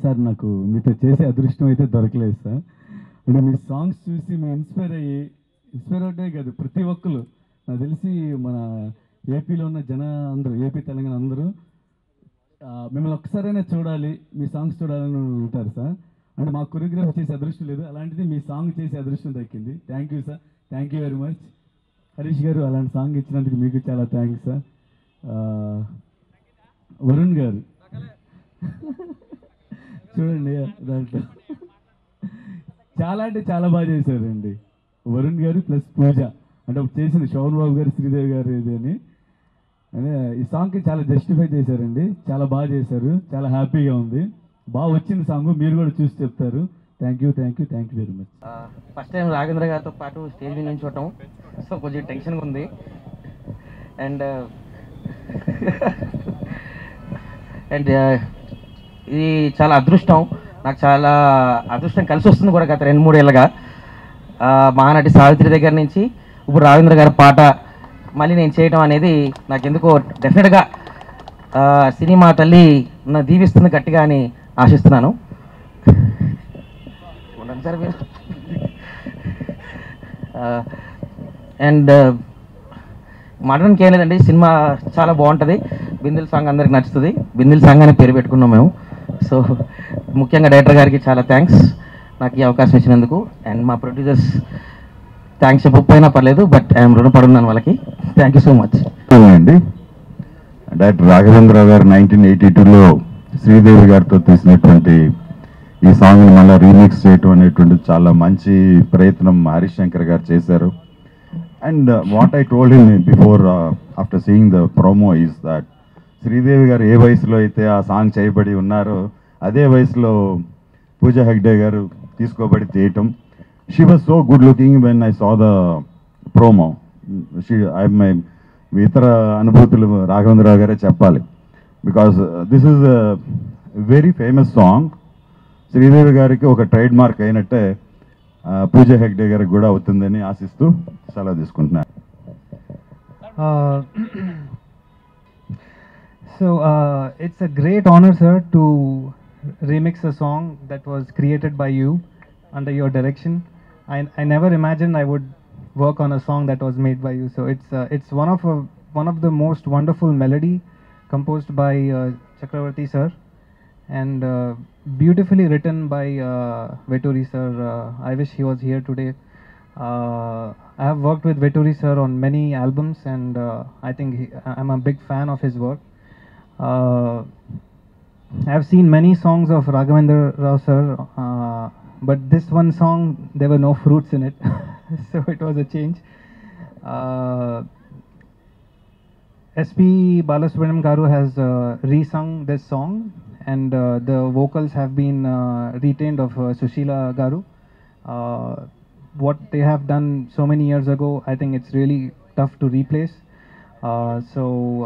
Sir నాకు మీతో చేసే అదృష్టం అయితే దొరకలేదు సార్. అంటే మీ సాంగ్స్ చూసి మేము ఇన్స్పైర్ అవుతే కాదు, ప్రతి ఒక్కరు నాకు తెలిసి మన ఏపీలో ఉన్న అందరూ, ఏపీ తెలంగాణ అందరూ మిమ్మల్ని ఒక్కసారైనా చూడాలి, మీ సాంగ్స్ చూడాలని ఉంటారు సార్. అంటే మా కొరియోగ్రఫీ చేసే అదృష్టం లేదు, అలాంటిది మీ సాంగ్ చేసే అదృష్టం దక్కింది. Thank you sir, thank you very much. Harish garu అలాంటి సాంగ్ ఇచ్చినందుకు మీకు చాలా థ్యాంక్స్ సార్. వరుణ్ గారు చూడండి దాంట్లో చాలా అంటే చాలా బాగా చేశారండి వరుణ్ గారు ప్లస్ పూజ. అంటే చేసింది శోభన్ బాబు గారు, శ్రీదేవి గారు ఇది అని. అదే ఈ సాంగ్కి చాలా జస్టిఫై చేశారండి, చాలా బాగా చేశారు, చాలా హ్యాపీగా ఉంది, బాగా వచ్చింది సాంగ్. మీరు కూడా చూసి చెప్తారు. Thank you very much. First time Raghavendra గారితో పాటు స్టేజ్ మీద నుంచి చూడటం, సో కొంచెం టెన్షన్గా ఉంది. అండ్ ఇది చాలా అదృష్టం, నాకు చాలా అదృష్టం కలిసి వస్తుంది కూడా. గత 2-3 ఏళ్ళగా మహానటి సావిత్రి దగ్గర నుంచి ఇప్పుడు రాఘవేంద్ర గారి పాట మళ్ళీ నేను చేయటం అనేది నాకు ఎందుకో డెఫినెట్గా సినిమా తల్లి నన్ను దీవిస్తుంది గట్టిగా అని ఆశిస్తున్నాను. సార్ అండ్ మాట్లాడడానికి ఏం లేదండి, సినిమా చాలా బాగుంటుంది. బిందిల్ సాంగ్ అందరికి నచ్చుతుంది, బిందిల్ సాంగ్ అనే పేరు పెట్టుకున్నాం మేము. సో ముఖ్యంగా డైరెక్టర్ గారికి చాలా థ్యాంక్స్ నాకు ఈ అవకాశం ఇచ్చినందుకు. అండ్ మా ప్రొడ్యూసర్స్ థ్యాంక్స్ చెప్పకపోయినా పర్లేదు, బట్ ఐఎమ్ రుణపడున్నాను వాళ్ళకి. థ్యాంక్ యూ సో మచ్ అండి. డైరెక్టర్ రాఘవేంద్రరావు గారు 1982లో శ్రీదేవి గారితో తీసినటువంటి ఈ సాంగ్ని మళ్ళీ రీమిక్స్ చేయటం అనేటువంటిది చాలా మంచి ప్రయత్నం హరీష్ శంకర్ గారు చేశారు. And what I told him before after seeing the promo is that Sridevi garu ఏ వయసులో అయితే ఆ సాంగ్ చేయబడి ఉన్నారో అదే వయసులో పూజా హెగ్డే గారు తీసుకోబడి చేయటం. She was so good looking when I saw the promo. My ఇతర అనుభూతులు రాఘవేంద్రరావు గారే చెప్పాలి. Because this is a very famous song. Sridevi గారికి ఒక ట్రేడ్ మార్క్ అయినట్టే పూజా హెగ్డే గారికి కూడా అవుతుందని ఆశిస్తూ సెలవు తీసుకుంటున్నాను. So it's a great honor, sir, to remix a song that was created by you under your direction. I never imagined I would work on a song that was made by you. So it's one of the most wonderful melody composed by Chakravarti sir, and beautifully written by Veturi sir. I wish he was here today. I have worked with Veturi sir on many albums, and I think I'm a big fan of his work. I have seen many songs of Raghavendra Rao sir, but this one song, there were no fruits in it, so it was a change. SP Balasubramaniam Garu has re-sung this song, and the vocals have been retained of Sushila Garu. What they have done so many years ago, I think it's really tough to replace. So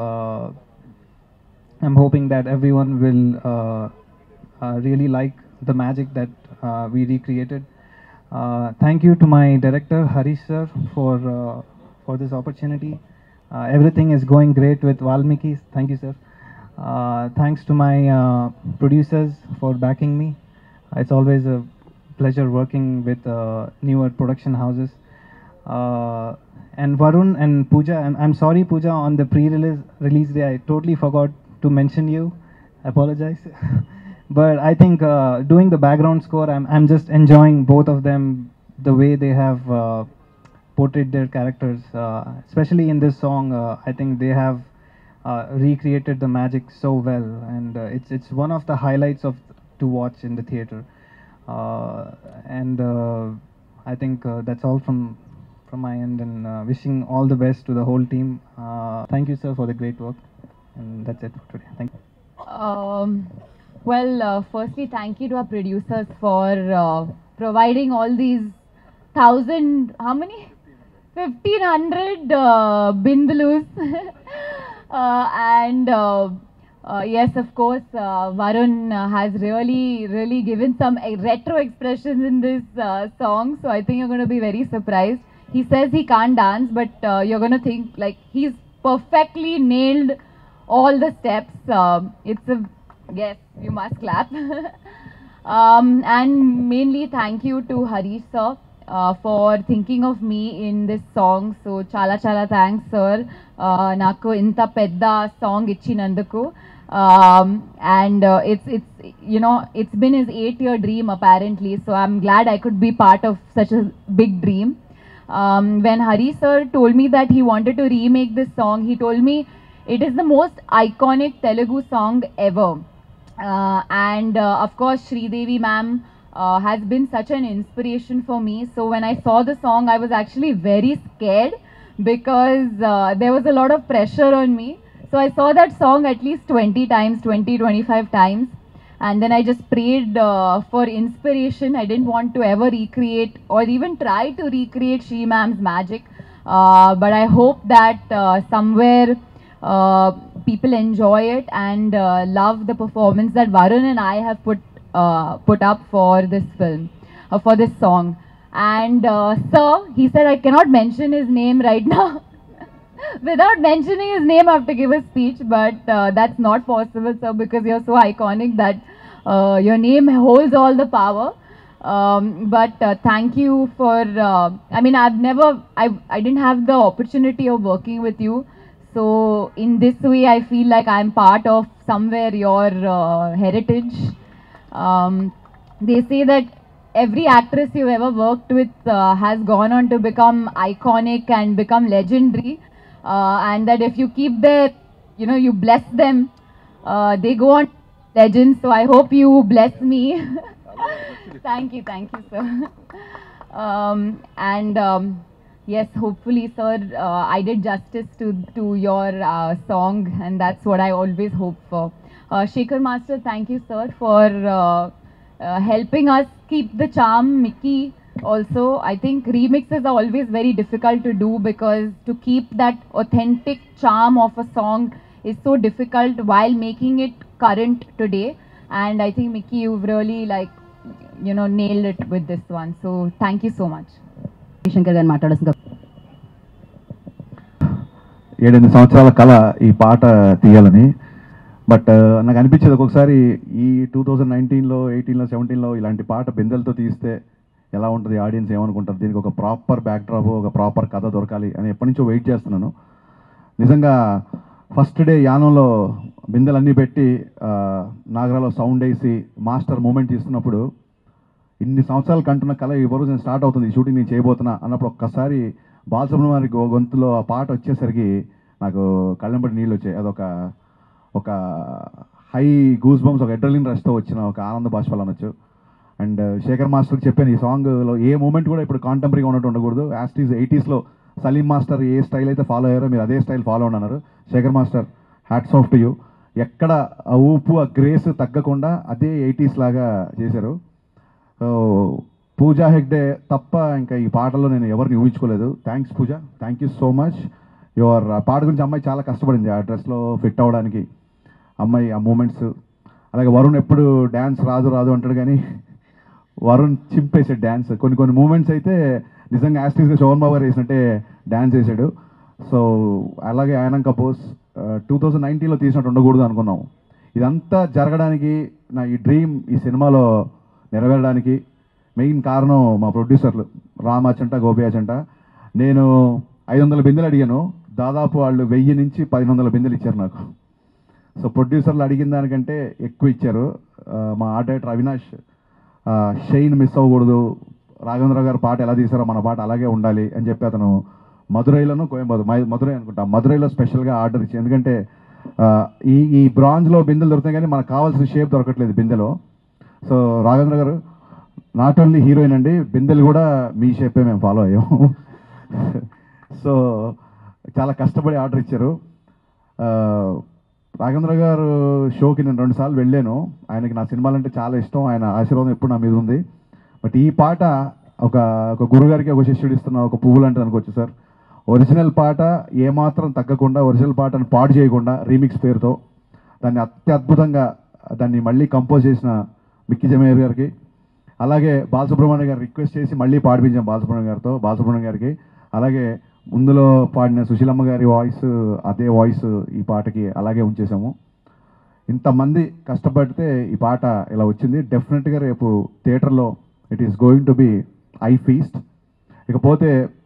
I'm hoping that everyone will really like the magic that we recreated. Thank you to my director Harish sir for this opportunity. Everything is going great with Valmiki. Thank you, sir. Thanks to my producers for backing me. It's always a pleasure working with newer production houses. And Varun and Pooja, I'm sorry Pooja, on the pre-release day I totally forgot to mention you. I apologize. But I think doing the background score, I'm just enjoying both of them, the way they have portrayed their characters. Especially in this song, I think they have recreated the magic so well, and it's one of the highlights to watch in the theater. And I think that's all from my end, and wishing all the best to the whole team. Thank you, sir, for the great work, and that's it for today. Thank you. Firstly, thank you to our producers for providing all these 1,000, how many? 1,500 bindalus. And yes, of course, Varun has really given some retro expressions in this song. So I think you're going to be very surprised. He says he can't dance, but you're going to think like he's perfectly nailed all the steps. Yes, you must clap. And mainly thank you to Harish sir for thinking of me in this song. So chala thanks sir. Naku inta pedda song ichinanduku. And it's it's been his 8-year dream apparently. So I'm glad I could be part of such a big dream. When Hari sir told me that he wanted to remake this song, he told me it is the most iconic Telugu song ever. And of course, Sridevi ma'am has been such an inspiration for me. So when I saw the song, I was actually very scared because there was a lot of pressure on me. So I saw that song at least 20 times, 25 times. And then I just prayed for inspiration. I didn't want to ever recreate or even try to recreate Shri ma'am's magic. But I hope that somewhere people enjoy it and love the performance that Varun and I have put up for this film, for this song. And sir, he said I cannot mention his name right now. Without mentioning his name, I have to give a speech, but that's not possible, sir, because you're so iconic that your name holds all the power. But thank you for, I mean, I didn't have the opportunity of working with you. So in this way, I feel like I'm part of somewhere your heritage. They say that every actress you've ever worked with has gone on to become iconic and become legendary. And that if you keep their, you bless them, they go on legends. So I hope you bless me. Thank you, sir. Yes, hopefully, sir, I did justice to your song, and that's what I always hope for. Shekhar Master, thank you, sir, for helping us keep the charm. Mickey, also, I think remixes are always very difficult to do because to keep that authentic charm of a song is so difficult while making it current today. And I think, Mickey, you've really nailed it with this one. So thank you so much. Shankar గారిని మాట్లాడాల్సిందిగా 7-8 సంవత్సరాల కళ ఈ పాట తీయాలని. But నాకు అనిపించేది ఒక్కొక్కసారి ఈ 2019లో 18లో 17లో ఇలాంటి పాట బిందెలతో తీస్తే ఎలా ఉంటుంది, ఆడియన్స్ ఏమనుకుంటారు, దీనికి ఒక ప్రాపర్ బ్యాక్డ్రాప్, ఒక ప్రాపర్ కథ దొరకాలి అని ఎప్పటి నుంచో వెయిట్ చేస్తున్నాను. నిజంగా ఫస్ట్ డే యానంలో బిందెలన్నీ పెట్టి నాగరాలో సౌండ్ వేసి మాస్టర్ మూమెంట్ ఇస్తున్నప్పుడు ఇన్ని సంవత్సరాలు కంటున్న కళ ఈ రోజు నేను స్టార్ట్ అవుతుంది, ఈ షూటింగ్ నేను చేయబోతున్నా అన్నప్పుడు ఒక్కసారి బాలసుబ్రహ్మణ్యం గొంతులో ఆ పాట వచ్చేసరికి నాకు కళ్ళంబడి నీళ్ళు వచ్చాయి. ఒక హై గూస్ బంప్స్, ఒక ఎడ్రలిన్ రష్తో వచ్చిన ఒక ఆనంద బాష్పాలు అనొచ్చు. అండ్ శేఖర్ మాస్టర్కి చెప్పాను ఈ సాంగ్లో ఏ మూమెంట్ కూడా ఇప్పుడు కాంటెంపరీగా ఉన్నట్టు ఉండకూడదు. యాస్టీస్ 80sలో సలీం మాస్టర్ ఏ స్టైల్ అయితే ఫాలో అయ్యారో మీరు అదే స్టైల్ ఫాలో అన్నారు. Shekhar master, hats off to you. ఎక్కడ ఆ ఊపు, ఆ గ్రేస్ తగ్గకుండా అదే 80s లాగా చేశారు. సో పూజా హెగ్డే తప్ప ఇంకా ఈ పాటలో నేను ఎవరిని ఊహించుకోలేదు. Thanks Pooja, thank you so much. Your పాట గురించి అమ్మాయి చాలా కష్టపడింది ఆ డ్రెస్లో ఫిట్ అవ్వడానికి. అమ్మాయి ఆ మూమెంట్స్, అలాగే వరుణ్ ఎప్పుడు డ్యాన్స్ రాదు అంటాడు కానీ వరుణ్ చింపేసాడు డ్యాన్స్. కొన్ని మూమెంట్స్ అయితే నిజంగా యాస్టీస్గా శోభన్ బాబు గారు వేసినట్టే డ్యాన్స్ చేశాడు. సో అలాగే ఆయన కపోజ్ 2019లో తీసినట్టు ఉండకూడదు అనుకున్నాం. ఇదంతా జరగడానికి, నా ఈ డ్రీమ్ ఈ సినిమాలో నెరవేరడానికి మెయిన్ కారణం మా ప్రొడ్యూసర్లు రామాచంట, గోపియాచంట. నేను 500 బిందెలు అడిగాను, దాదాపు వాళ్ళు 1000 నుంచి 1500 బిందెలు ఇచ్చారు నాకు. సో ప్రొడ్యూసర్లు అడిగిన దానికంటే ఎక్కువ ఇచ్చారు. మా art director Avinash shine miss అవ్వకూడదు, రాఘవేంద్ర గారు పాట ఎలా తీసారో మన పాట అలాగే ఉండాలి అని చెప్పి అతను మధురైలోనూ మధురై అనుకుంటా, మధురైలో స్పెషల్గా ఆర్డర్ ఇచ్చి, ఎందుకంటే ఈ బ్రాంజ్లో బిందెలు దొరుకుతాయి కానీ మనకు కావాల్సిన షేప్ దొరకట్లేదు బిందెలో. సో రాఘవేంద్ర గారు నాట్ ఓన్లీ హీరోయిన్ అండి, బిందెలు కూడా మీ షేపే మేము ఫాలో అయ్యాము. సో చాలా కష్టపడి ఆర్డర్ ఇచ్చారు. రాఘవేంద్ర గారు షోకి నేను 2 సార్లు వెళ్ళాను. ఆయనకి నా సినిమాలంటే చాలా ఇష్టం, ఆయన ఆశీర్వాదం ఎప్పుడు నా మీద ఉంది. బట్ ఈ పాట ఒక గురుగారికి ఒక శిష్యుడు ఇస్తున్న ఒక పువ్వు లాంటిది అనుకోవచ్చు సార్. ఒరిజినల్ పాట ఏమాత్రం తగ్గకుండా, ఒరిజినల్ పాటను పాడు చేయకుండా రీమిక్స్ పేరుతో దాన్ని అత్యద్భుతంగా దాన్ని మళ్ళీ కంపోజ్ చేసిన మిక్కీ జమేర్ గారికి, అలాగే బాలసుబ్రహ్మణ్యం గారు రిక్వెస్ట్ చేసి మళ్ళీ పాడిపించాం బాలసుబ్రహ్మణ్యం గారికి. అలాగే ముందులో పాడిన సుశీలమ్మ గారి వాయిస్, అదే వాయిస్ ఈ పాటకి అలాగే ఉంచేసాము. ఇంతమంది కష్టపడితే ఈ పాట ఇలా వచ్చింది. డెఫినెట్గా రేపు థియేటర్లో it is going to be a feast. ఇకపోతే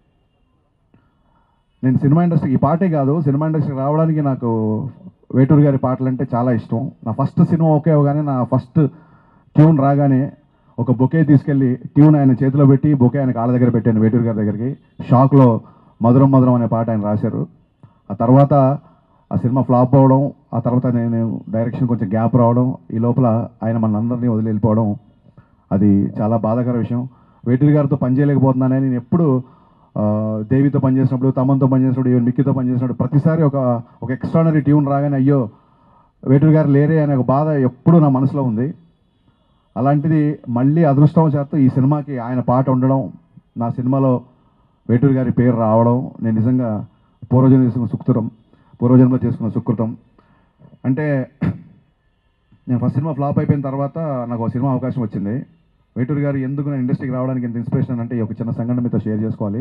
నేను సినిమా ఇండస్ట్రీ, ఈ పాటే కాదు సినిమా ఇండస్ట్రీకి రావడానికి నాకు వేటూరు గారి పాటలు అంటే చాలా ఇష్టం. నా ఫస్ట్ సినిమా ఓకే అవగానే, నా ఫస్ట్ ట్యూన్ రాగానే ఒక బొకే తీసుకెళ్ళి ట్యూన్ ఆయన చేతిలో పెట్టి బొకే ఆయన కాళ్ళ దగ్గర పెట్టాను, వేటూరు గారి దగ్గరికి. షాక్లో మధురం మధురం అనే పాట ఆయన రాశారు. ఆ తర్వాత ఆ సినిమా ఫ్లాప్ అవ్వడం, ఆ తర్వాత నేను డైరెక్షన్ కొంచెం గ్యాప్ రావడం, ఈ లోపల ఆయన మనందరినీ వదిలి వెళ్ళిపోవడం, అది చాలా బాధాకర విషయం. వేటూరు గారితో పనిచేయలేకపోతున్నానని నేను ఎప్పుడు దేవితో పనిచేసినప్పుడు, తమన్తో పనిచేసినప్పుడు, ఈవెన్ మిక్కీతో పనిచేసినప్పుడు ప్రతిసారి ఒక ఎక్స్ట్రానరీ ట్యూన్ రాగానే అయ్యో వేటూరు గారు లేరే అనే ఒక బాధ ఎప్పుడూ నా మనసులో ఉంది. అలాంటిది మళ్ళీ అదృష్టవశాత్తు ఈ సినిమాకి ఆయన పాట ఉండడం, నా సినిమాలో వేటూరు గారి పేరు రావడం నేను నిజంగా పూర్వజన్మలో చేసుకున్న సుకృతం. అంటే నేను ఫస్ట్ సినిమా ఫ్లాప్ అయిపోయిన తర్వాత నాకు ఒక సినిమా అవకాశం వచ్చింది. వేటూరు గారు ఎందుకు నేను ఇండస్ట్రీకి రావడానికి ఎంత ఇన్స్పిరేషన్ అంటే, ఒక చిన్న సంఘటన మీతో షేర్ చేసుకోవాలి.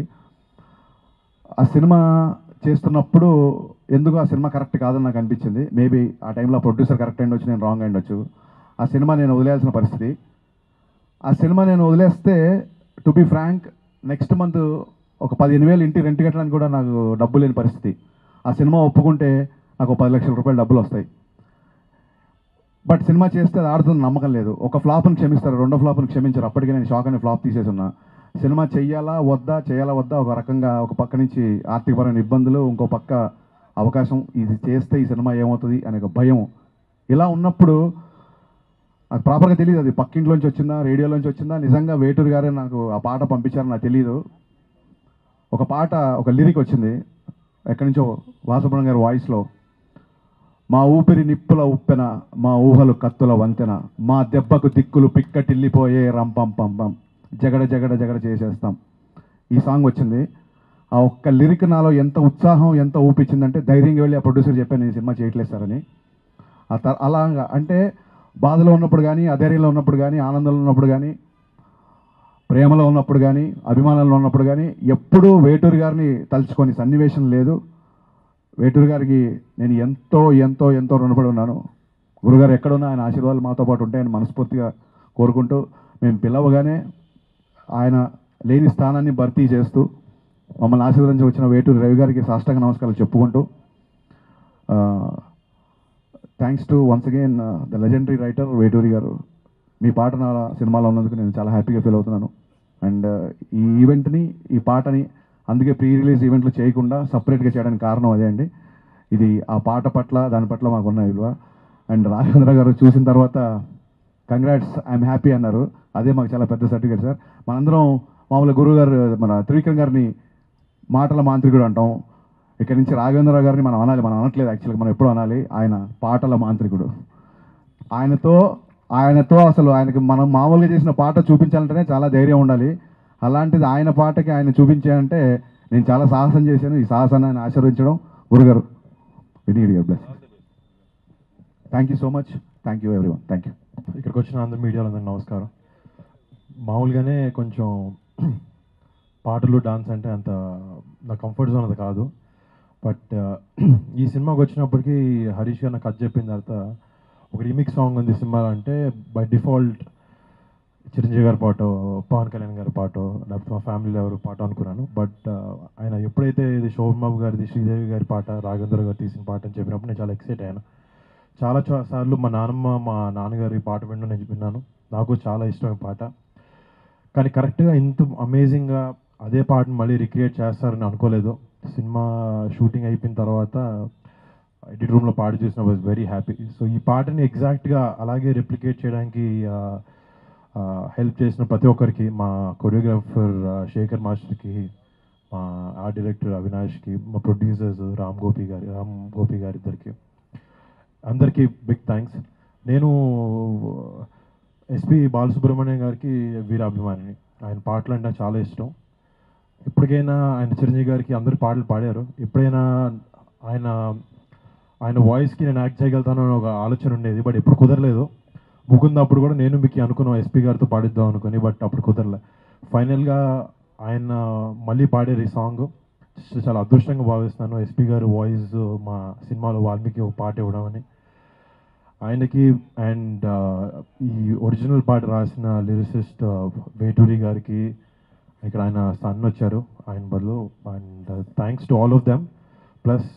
ఆ సినిమా చేస్తున్నప్పుడు ఎందుకు ఆ సినిమా కరెక్ట్ కాదని నాకు అనిపించింది. మేబీ ఆ టైంలో ప్రొడ్యూసర్ కరెక్ట్ అయ్యి నేను రాంగ్ అయ్యొచ్చు. ఆ సినిమా నేను వదిలేయాల్సిన పరిస్థితి. ఆ సినిమా నేను వదిలేస్తే to be frank next month ఒక 15,000 ఇంటి రెంట్ కట్టడానికి కూడా నాకు డబ్బు లేని పరిస్థితి. ఆ సినిమా ఒప్పుకుంటే నాకు 10 లక్షల రూపాయలు డబ్బులు వస్తాయి. బట్ సినిమా చేస్తే అది ఆడుతుంది నమ్మకం లేదు. ఒక ఫ్లాప్ని క్షమిస్తారు, రెండో ఫ్లాప్ని క్షమించారు. అప్పటికే నేను షాక్ అని ఫ్లాప్ తీసేసి ఉన్నా. సినిమా చేయాలా వద్దా ఒక రకంగా ఒక పక్క నుంచి ఆర్థికపరమైన ఇబ్బందులు, ఇంకో పక్క అవకాశం, ఇది చేస్తే ఈ సినిమా ఏమవుతుంది అనే ఒక భయం. ఇలా ఉన్నప్పుడు అది ప్రాపర్గా తెలియదు, అది పక్కింట్లోంచి వచ్చిందా, రేడియోలోంచి వచ్చిందా, నిజంగా వేటూరు గారే నాకు ఆ పాట పంపించారని నాకు తెలియదు. ఒక పాట, ఒక లిరిక్ వచ్చింది ఎక్కడి నుంచో, వాసుబ్రహ్మణ్యం గారి వాయిస్లో. మా ఊపిరి నిప్పుల ఉప్పెన, మా ఊహలు కత్తుల వంతెన, మా దెబ్బకు దిక్కులు పిక్కటిల్లిపోయే రంపం పంపం, జగడ జగడ జగడ చేసేస్తాం. ఈ సాంగ్ వచ్చింది. ఆ ఒక్క లిరిక్ నాలో ఎంత ఉత్సాహం, ఎంత ఊపించిందంటే ధైర్యంగా వెళ్ళి ఆ ప్రొడ్యూసర్ చెప్పాను నేను సినిమా చేయట్లేదు సార్ అని. అలాగా అంటే బాధలో ఉన్నప్పుడు కానీ, అధైర్యంలో ఉన్నప్పుడు కానీ, ఆనందంలో ఉన్నప్పుడు కానీ, ప్రేమలో ఉన్నప్పుడు కానీ, అభిమానంలో ఉన్నప్పుడు కానీ ఎప్పుడూ వేటూరు గారిని తలుచుకొని సన్నివేశం లేదు. వేటూరు గారికి నేను ఎంతో ఎంతో ఎంతో రుణపడి ఉన్నాను. గురుగారు ఎక్కడున్నా ఆయన ఆశీర్వాదాలు మాతో పాటు ఉంటాయని మనస్ఫూర్తిగా కోరుకుంటూ, మేము పిలవగానే ఆయన లేని స్థానాన్ని భర్తీ చేస్తూ మమ్మల్ని ఆశీర్వదించి వచ్చిన వేటూరు రవి గారికి సాష్టాంగ నమస్కారాలు చెప్పుకుంటూ, thanks to once again the legendary writer Veturi garu. మీ పాట నా సినిమాలో ఉన్నందుకు నేను చాలా హ్యాపీగా ఫీల్ అవుతున్నాను. అండ్ ఈ ఈవెంట్ని, ఈ పాటని అందుకే ప్రీ రిలీజ్ ఈవెంట్లు చేయకుండా సపరేట్గా చేయడానికి కారణం అదే అండి. ఇది ఆ పాట పట్ల, దాని పట్ల మాకున్న విలువ. అండ్ రాఘవేంద్ర గారు చూసిన తర్వాత కంగ్రాట్స్, ఐఎమ్ హ్యాపీ అన్నారు. అదే మాకు చాలా పెద్ద సర్టిఫికేట్ సార్. మనందరం మామూలుగా గురువు గారు, మన త్రివిక్రమ్ గారిని మాటల మాంత్రికుడు అంటాం. ఇక్కడి నుంచి రాఘవేంద్ర గారిని మనం అనాలి, మనం అనట్లేదు యాక్చువల్గా, మనం ఎప్పుడు అనాలి, ఆయన పాటల మాంత్రికుడు. ఆయనతో అసలు ఆయనకి మనం మామూలుగా చేసిన పాట చూపించాలంటేనే చాలా ధైర్యం ఉండాలి. అలాంటిది ఆయన పాటకి ఆయన చూపించాలంటే నేను చాలా సాహసం చేశాను. ఈ సాహసాన్ని ఆయన ఆశీర్వదించడం గురుగారు. Bless. Thank you so much. Thank you everyone. Thank you. ఇక్కడికి వచ్చిన అందరు మీడియాలో అందరికీ నమస్కారం. మామూలుగానే కొంచెం పాటలు, డాన్స్ అంటే అంత నా కంఫర్ట్ జోన్ అది కాదు. బట్ ఈ సినిమాకి వచ్చినప్పటికీ హరీష్ గారు నాకు కథ చెప్పిన తర్వాత ఒక రీమిక్స్ సాంగ్ ఉంది సినిమాలో అంటే బై డిఫాల్ట్ చిరంజీవి గారి పాట, పవన్ కళ్యాణ్ గారి పాట, లేకపోతే మా ఫ్యామిలీలో ఎవరు పాట అనుకున్నాను. బట్ ఆయన ఎప్పుడైతే ఇది శోభన్ బాబు గారిది, శ్రీదేవి గారి పాట, రాఘవేంద్ర గారు తీసిన పాట అని చెప్పినప్పుడు నేను చాలా ఎక్సైట్ అయ్యాను. చాలా సార్లు మా నాన్నమ్మ, మా నాన్నగారి పాట వినడం నేను విన్నాను. నాకు చాలా ఇష్టమైన పాట. కానీ కరెక్ట్గా ఇంత అమేజింగ్గా అదే పాటను మళ్ళీ రిక్రియేట్ చేస్తారని అనుకోలేదు. సినిమా షూటింగ్ అయిపోయిన తర్వాత ఎడిట్ రూమ్లో పాట చూసిన వాజ్ వెరీ హ్యాపీ. సో ఈ పాటని ఎగ్జాక్ట్గా అలాగే రెప్లికేట్ చేయడానికి హెల్ప్ చేసిన ప్రతి ఒక్కరికి, మా కొరియోగ్రాఫర్ శేఖర్ మాస్టర్కి, మా ఆర్ట్ డైరెక్టర్ అవినాష్కి, మా ప్రొడ్యూసర్స్ రామ్ గోపి గారి ఇద్దరికి, అందరికీ బిగ్ థ్యాంక్స్. నేను ఎస్పి బాలసుబ్రహ్మణ్యం గారికి వీరాభిమానిని. ఆయన పాటలు అంటే నాకు చాలా ఇష్టం. ఎప్పటికైనా ఆయన చిరంజీవి గారికి అందరు పాటలు పాడారు. ఎప్పుడైనా ఆయన వాయిస్కి నేను యాక్ట్ చేయగలుగుతాను అని ఒక ఆలోచన ఉండేది. బట్ ఎప్పుడు కుదరలేదు. ముకుందప్పుడు కూడా నేను మీకు అనుకున్నాను ఎస్పీ గారితో పాడిద్దాం అనుకుని, బట్ అప్పుడు కుదరలే. ఫైనల్గా ఆయన మళ్ళీ పాడారు ఈ సాంగ్. చాలా అదృష్టంగా భావిస్తున్నాను ఎస్పీ గారు వాయిస్ మా సినిమాలో వాల్మీకి ఒక పాట ఇవ్వడం అని. ఆయనకి అండ్ ఈ ఒరిజినల్ పాట రాసిన లిరిసిస్ట్ వేటూరి గారికి, ఇక్కడ ఆయన సన్ వచ్చారు ఆయన బదులు, and thanks to all of them. Plus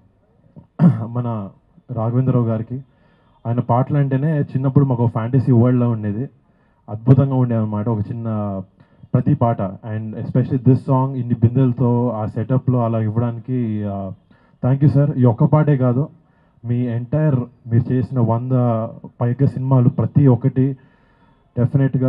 మన రాఘవేంద్రరావు గారికి, ఆయన పాటలు అంటేనే చిన్నప్పుడు మాకు ఫ్యాంటసీ వరల్డ్లో ఉండేది, అద్భుతంగా ఉండేది అనమాట ఒక చిన్న ప్రతి పాట. అండ్ ఎస్పెషల్లీ దిస్ సాంగ్ ఇన్ని బిందెలతో ఆ సెటప్లో అలా ఇవ్వడానికి థ్యాంక్ యూ సార్. ఈ ఒక్క పాటే కాదు, మీ ఎంటైర్ మీరు చేసిన 100 పైగా సినిమాలు ప్రతి ఒక్కటి డెఫినెట్గా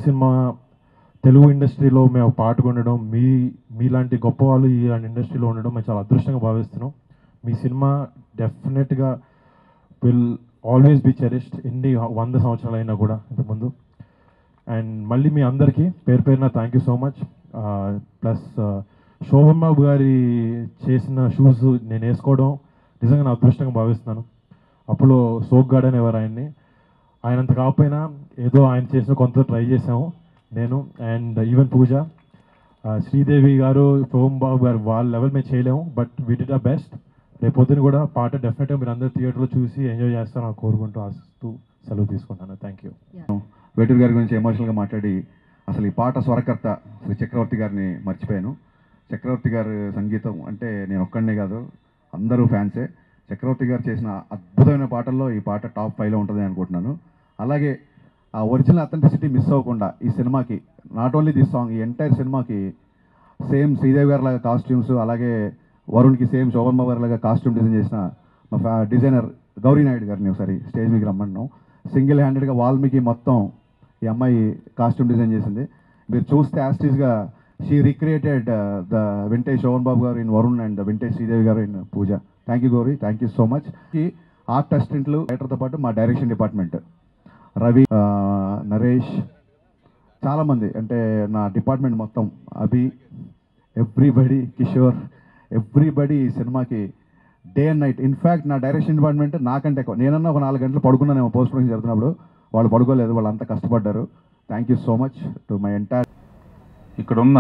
తెలుగు ఇండస్ట్రీలో మేము పాల్గొనడం, మీలాంటి గొప్ప వాళ్ళు ఇలాంటి ఇండస్ట్రీలో ఉండడం మేము చాలా అదృష్టంగా భావిస్తున్నాం. మీ సినిమా డెఫినెట్గా విల్ ఆల్వేస్ బీ చెరిష్డ్, ఎన్ని 100 సంవత్సరాలు అయినా కూడా ఇంతకుముందు. అండ్ మళ్ళీ మీ అందరికీ పేరు పేరున thank you so much. Plus Shobhan Babu గారి చేసిన షూస్ నేను వేసుకోవడం నిజంగా నా అదృష్టంగా భావిస్తున్నాను. అప్పుడు సోగ్గాడ్ అనేవారు ఆయన్ని, ఆయనంత కాకపోయినా ఏదో ఆయన చేసిన కొంత ట్రై చేసాము నేను అండ్ ఈవెన్ పూజ, శ్రీదేవి గారు, శోభన్ బాబు గారు వాళ్ళ లెవెల్ మేము చేయలేము, but we did our best. రేపు పొద్దున కూడా పాట డెఫినెట్గా మీరు అందరూ థియేటర్లో చూసి ఎంజాయ్ చేస్తారని కోరుకుంటూ ఆశిస్తూ సెలవు తీసుకుంటాను. Thank you. వేటూరి గారి గురించి ఎమోషనల్గా మాట్లాడి అసలు ఈ పాట స్వరకర్త శ్రీ చక్రవర్తి గారిని మర్చిపోయాను. చక్రవర్తి గారి సంగీతం అంటే నేను ఒక్కడనే కాదు, అందరూ ఫ్యాన్సే. చక్రవర్తి గారు చేసిన అద్భుతమైన పాటల్లో ఈ పాట టాప్ 5లో ఉంటుంది అనుకుంటున్నాను. అలాగే ఆ ఒరిజినల్ అథెంటిసిటీ మిస్ అవ్వకుండా ఈ సినిమాకి, నాట్ ఓన్లీ దిస్ సాంగ్, ఈ ఎంటైర్ సినిమాకి సేమ్ శ్రీదేవి గారి లాగా కాస్ట్యూమ్స్, అలాగే వరుణ్కి సేమ్ శోభన్ బాబు గారి లాగా కాస్ట్యూమ్ డిజైన్ చేసిన మా డిజైనర్ గౌరీ నాయుడు గారిని ఒకసారి స్టేజ్ మీకు రమ్మన్నాం. సింగిల్ హ్యాండెడ్గా వాల్మీకి మొత్తం ఈ అమ్మాయి కాస్ట్యూమ్ డిజైన్ చేసింది. మీరు చూస్తే యాస్టీస్గా she recreated the vintage Shobhan Babu garu in Varun and the vintage Sridevi garu in Pooja. Thank you Gowri, thank you so much. ఈ ఆర్ట్ అసిస్టెంట్లు రైటర్తో పాటు మా డైరెక్షన్ డిపార్ట్మెంట్ రవి, నరేష్, చాలామంది, అంటే నా డిపార్ట్మెంట్ మొత్తం, అభి, ఎవ్రీబడి, కిషోర్, ఎవ్రీబడి ఈ సినిమాకి డే అండ్ నైట్. ఇన్ఫ్యాక్ట్ నా డైరెక్షన్ డిపార్ట్మెంట్ నాకంటే ఎక్కువ, నేనన్నా ఒక 4 గంటలు పడుకున్నానేమో పోస్ట్ ప్రొడక్షన్ జరుగుతున్నప్పుడు, వాళ్ళు పడుకోలేదు, వాళ్ళు అంతా కష్టపడ్డారు. Thank you so much to my entire. ఇక్కడున్న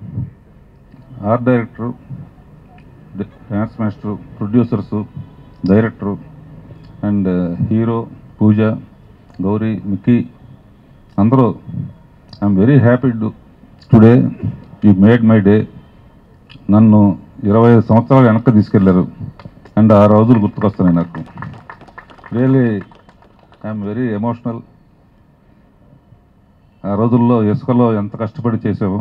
art director, dance master, producers, director and hero, Pooja, Gowri, Mickey, అందరూ I'm very happy today, you made my day. నన్ను 25 సంవత్సరాలు వెనక్కి తీసుకెళ్లారు అండ్ ఆ రోజులు గుర్తుకొస్తున్నాయి నాకు. Really I'm very emotional. ఆ రోజుల్లో ఇసుకలో ఎంత కష్టపడి చేసాము,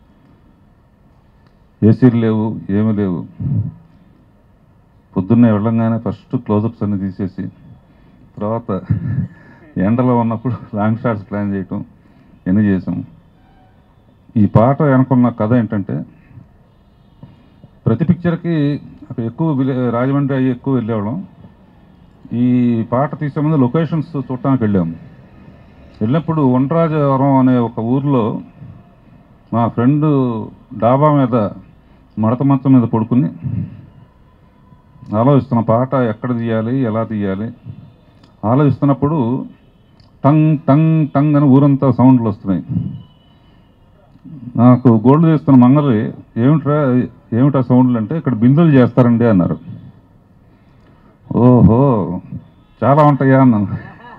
ఏసీలు లేవు, ఏమీ లేవు. పొద్దున్నే వెళ్ళంగానే ఫస్ట్ క్లోజప్స్ అన్ని తీసేసి, తర్వాత ఎండలో ఉన్నప్పుడు లాంగ్ షాట్స్ ప్లాన్ చేయటం, ఎన్ని చేసాం. ఈ పాట వెనుకున్న కథ ఏంటంటే, ప్రతి పిక్చర్కి ఎక్కువ రాజమండ్రి అయ్యి ఎక్కువ వెళ్ళేవాళ్ళం. ఈ పాట తీసే ముందు లొకేషన్స్ చూడటానికి వెళ్ళాము. వెళ్ళినప్పుడు వంటరాజవరం అనే ఒక ఊర్లో మా ఫ్రెండ్ డాబా మీద మడత మంచం మీద పడుకుని ఆలోచిస్తున్న పాట ఎక్కడ తీయాలి, ఎలా తీయాలి ఆలోచిస్తున్నప్పుడు టంగ్ టంగ్ టంగ్ అని ఊరంతా సౌండ్లు వస్తున్నాయి. నాకు గోల్డ్ చేస్తున్న మంగళి, ఏమిటా సౌండ్లు అంటే, ఇక్కడ బిందులు చేస్తారండి అన్నారు. ఓహో చాలా ఉంటాయా అన్నాను.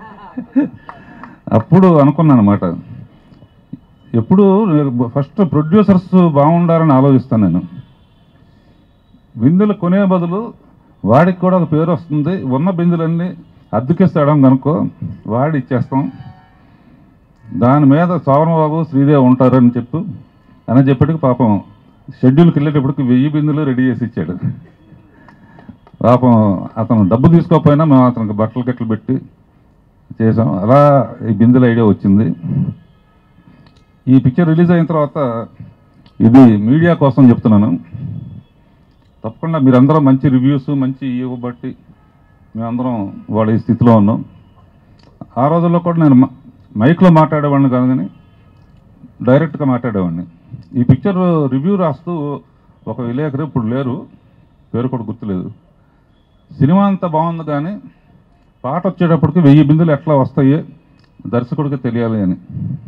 అప్పుడు అనుకున్నాను అనమాట, ఎప్పుడు ఫస్ట్ ప్రొడ్యూసర్స్ బాగుండాలని ఆలోచిస్తాను నేను. బిందులు కొనే బదులు వాడికి కూడా ఒక పేరు వస్తుంది, ఉన్న బిందులన్నీ అద్దెకిస్తాడం కనుక్కో వాడి ఇచ్చేస్తాం, దాని మీద శోభనబాబు, శ్రీదేవి ఉంటారని చెప్పటికి పాపం షెడ్యూల్కి వెళ్ళేటప్పటికి 1000 బిందులు రెడీ చేసి ఇచ్చాడు. పాపం అతను డబ్బు తీసుకోకపోయినా మేము అతనికి బట్టలు కట్టలు పెట్టి చేసాం. అలా ఈ బిందుల ఐడియా వచ్చింది. ఈ పిక్చర్ రిలీజ్ అయిన తర్వాత, ఇది మీడియా కోసం చెప్తున్నాను, తప్పకుండా మీరందరూ మంచి రివ్యూస్ మంచి ఇవ్వబట్టి మేమందరం వాళ్ళ ఈ స్థితిలో ఉన్నాం. ఆ రోజుల్లో కూడా నేను మైక్లో మాట్లాడేవాడిని కాదు, కానీ డైరెక్ట్గా మాట్లాడేవాడిని. ఈ పిక్చర్ రివ్యూ రాస్తూ ఒక విలేకరు, ఇప్పుడు లేరు, పేరు కూడా గుర్తులేదు, సినిమా అంతా బాగుంది కానీ పాట వచ్చేటప్పటికి 1000 బిందులు ఎట్లా వస్తాయో దర్శకుడికి తెలియాలి అని.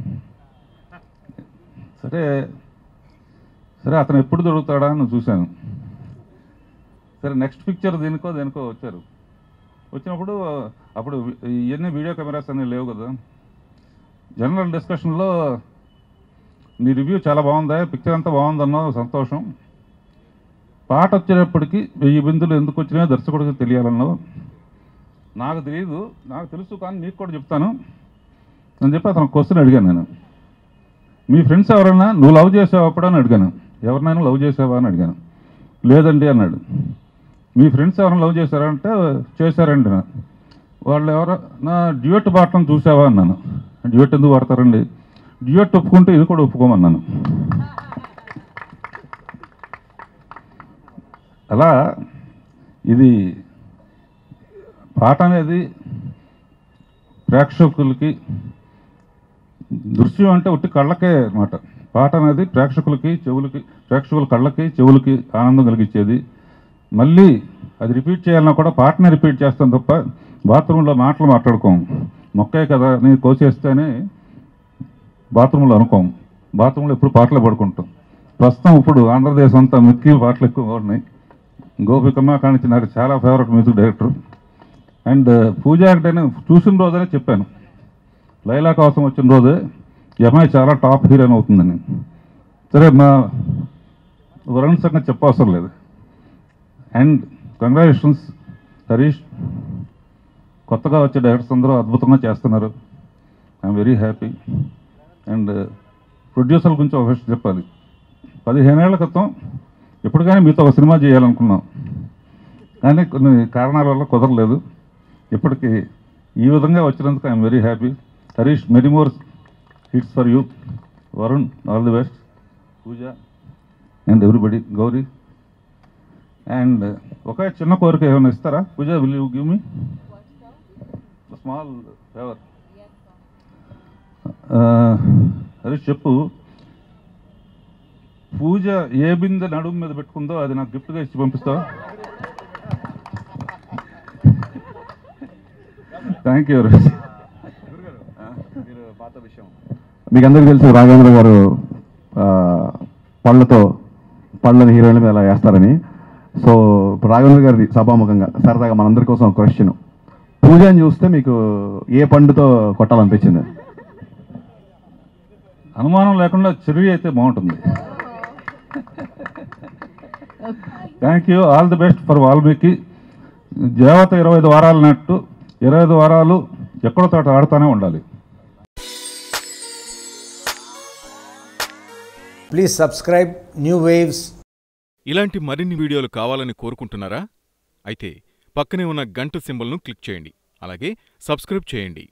సరే అతను ఎప్పుడు దొరుకుతాడా అని చూశాను. సరే నెక్స్ట్ పిక్చర్ దేనికో వచ్చినప్పుడు అప్పుడు ఇవన్నీ వీడియో కెమెరాస్ అన్నీ లేవు కదా. జనరల్ డిస్కషన్లో నీ రివ్యూ చాలా బాగుందా, పిక్చర్ అంతా బాగుందన్నావు, సంతోషం. పాట వచ్చేటప్పటికి 1000 బిందులు ఎందుకు వచ్చినాయో దర్శకుడికి తెలియాలన్నావు. నాకు తెలియదు, నాకు తెలుసు, కానీ నీకు కూడా చెప్తాను అని చెప్పి అతను క్వశ్చన్ అడిగాను. నేను మీ ఫ్రెండ్స్ ఎవరైనా నువ్వు లవ్ చేసావా అప్పుడని అడిగాను. ఎవరినైనా లవ్ చేసావా అని అడిగాను. లేదండి అన్నాడు. మీ ఫ్రెండ్స్ ఎవరైనా లవ్ చేశారా అంటే చేశారండి. వాళ్ళు ఎవరైనా డ్యూయట్ పాడటం చూసావా అన్నాను. డ్యూయట్ ఎందుకు పాడతారండి? డ్యూయట్ ఒప్పుకుంటే ఇది కూడా ఒప్పుకోమన్నాను. అలా ఇది పాట అనేది ప్రేక్షకులకి దృశ్యం అంటే ఒట్టి కళ్ళకే అన్నమాట. పాట అనేది ప్రేక్షకుల కళ్ళకి చెవులకి ఆనందం కలిగించేది. మళ్ళీ అది రిపీట్ చేయాలన్నా కూడా పాటనే రిపీట్ చేస్తాం తప్ప బాత్రూంలో మాటలు మాట్లాడుకోం. మొక్కే కదా అని కోసేస్తేనే బాత్రూంలో అనుకోం. బాత్రూంలో ఎప్పుడు పాటలు పడుకుంటాం. ప్రస్తుతం ఇప్పుడు ఆంధ్రదేశం అంతా మిక్కి పాటలు ఎక్కువ ఉన్నాయి. గోపికమ్మ కానించి నాకు చాలా favourite music director. And Pooja అంటే చూసిన రోజనే చెప్పాను, లైలా కోసం వచ్చిన రోజే ఈ అమ్మాయి చాలా టాప్ హీరోయిన్ అవుతుందని. సరే, మా వరుణ్ సంగతి చెప్పవసరం లేదు. And congratulations Harish. కొత్తగా వచ్చే డైరెక్టర్స్ అందరూ అద్భుతంగా చేస్తున్నారు. I'm very happy. అండ్ ప్రొడ్యూసర్ల గురించి ఒక విషయం చెప్పాలి. 15 ఏళ్ల క్రితం ఎప్పటికైనా మీతో ఒక సినిమా చేయాలనుకున్నాం, కానీ కొన్ని కారణాల వల్ల కుదరలేదు. ఇప్పటికీ ఈ విధంగా వచ్చినందుకు I'm very happy. Harish, many more hits for you. Varun, all the best. Pooja and everybody, Gowri. And ఒక చిన్న కోరిక ఏమైనా ఇస్తారా? Pooja, will you give me small favour? Harish చెప్పు, పూజ ఏ బిందె నడుము మీద పెట్టుకుందో అది నాకు గిఫ్ట్గా ఇచ్చి పంపిస్తావా? Thank you. పాత విషయం మీకు అందరికీ తెలుసు, రాఘవేంద్ర గారు పళ్ళని హీరోయిన్ల మీద అలా వేస్తారని. సో రాఘవేంద్ర గారి సభాముఖంగా సరదాగా మనందరి కోసం ఒక క్వశ్చన్. పూజని చూస్తే మీకు ఏ పండుతో కొట్టాలనిపించింది? అనుమానం లేకుండా చెర్రీ అయితే బాగుంటుంది. Thank you. All the best for Valmiki. దేవత 25 వారాలు నట్టు 25 వారాలు ఎక్కడో తోట ఆడుతూనే ఉండాలి. Please subscribe new waves. ఇలాంటి మరిన్ని వీడియోలు కావాలని కోరుకుంటున్నారా? అయితే పక్కనే ఉన్న గంట సింబల్ను క్లిక్ చేయండి. అలాగే సబ్స్క్రైబ్ చేయండి.